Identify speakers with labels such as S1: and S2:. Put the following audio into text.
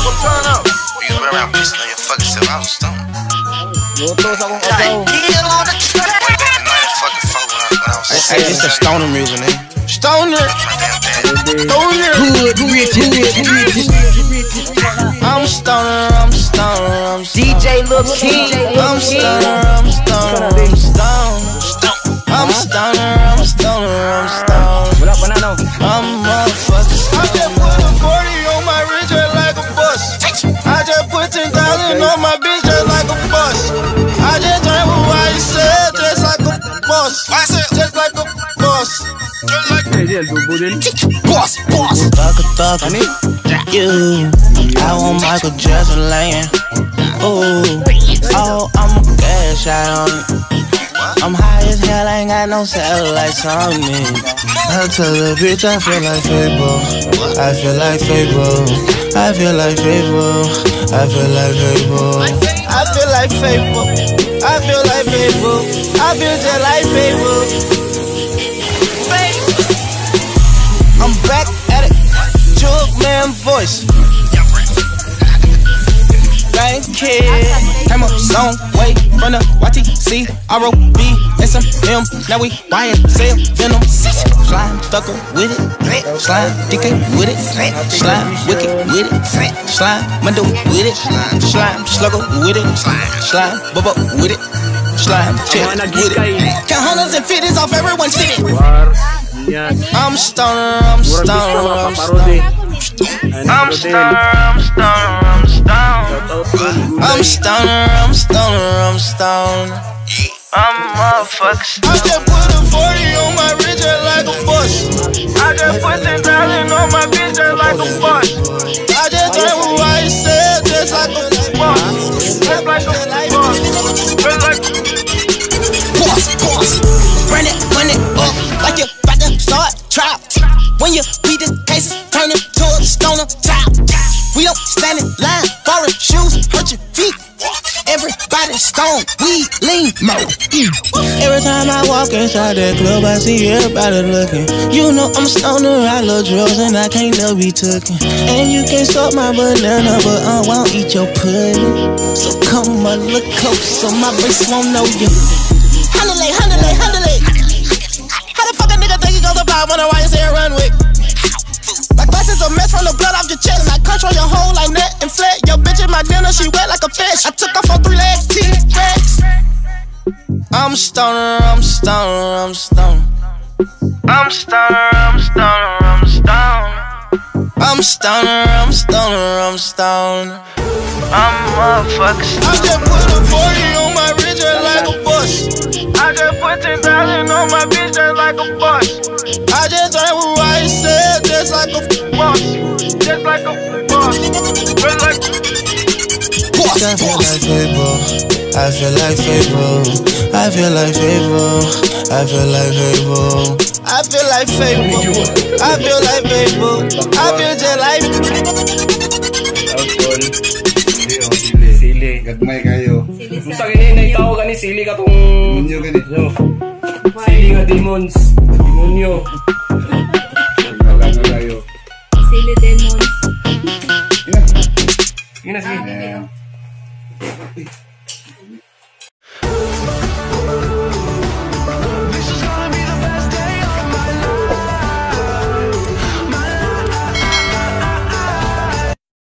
S1: turn up.
S2: You went around pissing on your fucking self. I was stoned.
S3: Lutos akong agaw.
S2: Hey, this the stoner music, man. Stoner. Stoner. I'm stoner, I'm stoner, I'm stoner.
S3: DJ Lil King.
S2: I'm stoner, I'm stoner, I'm stoner. I'm stoner, I'm stoner, I'm stoner.
S3: Wala pa na, no?
S2: I'm motherfucker. I just put a 40 on my wrist just like a bus. I just put 10,000 on my bitch just like a bus. I just drank what I said just like a boss. Just like a boss. Just like boss, boss. Fuck you. I want Michael Jackson laying. Ooh, oh, I'm a cash out on it. I'm high as hell, I ain't got no satellites on me. I tell the bitch I feel like Fable. I feel like Fable. I feel like Fable. I feel like Fable. I feel like Fable. I feel like Fable. I feel just like Fable. I'm back at it. Jug man voice. Thank you. Came a long way from the YTC, ROB, SMM. Now we YSL Venom. Slime thugger with it. Slime DK with it. Slime wicked with it. Slime Mundo with it. Slime slugger with it. Slime bubba with it. Slime chick with it. Count hundreds and fifties off everyone's fitted. I'm stoner, I'm stoner, I'm stoner. I'm stoner, I'm stoner, I'm stoner. I'm stoner, I'm stoner, I'm stoner. I'm motherfucker. I just put a 40 on my wrist just like a bus. I just put 10,000 on my bitch just like a bus. I just drank what I said just like a boss. Just like a boss. Just like boss, boss. Run it up like you about to start trap. When you beat the cases, turn it to a stoner top. We don't stand in line, foreign shoes, hurt your feet. Everybody stone, we lean mode. Every time I walk inside that club, I see everybody looking. You know I'm a stoner, I love drugs and I can't never be tookin'. And you can suck my banana, but I won't eat your pudding. So come a little close, so my bass won't know you. Handle it. How the fuck a nigga think he goes about when I say run with? Like glasses a mess from the blood off your chest. And I control your whole like net and flat. Yo bitch in my dinner, she wet like a fish. I took off on 3 legs, T-Rex. I'm stoner, I'm stoner, I'm stoner. I'm stoner, I'm stoner, I'm stoner. I'm stoner, I'm stoner, I'm stoner. I'm motherfucker. I just put a 40 on my wrist just like a bus. I just put 10,000 on my bitch just like a bus. I just drank what I said just like a boss. Just like a boss. Just like boss. I feel like Fable. I feel like Fable. I feel like Fable. I feel like Fable. I feel like Fable. I feel like Fable. I feel just like
S4: Sili, gagmay kayo.
S5: Kung sa ganyan, naitaw ka ni Sili ka tong...
S4: Demonyo ka dito.
S5: Sili ka demons. Demonyo.
S4: Gagmay kayo.
S6: Sili demons.
S4: Ina.
S5: Ina, Sili.
S4: Yeah.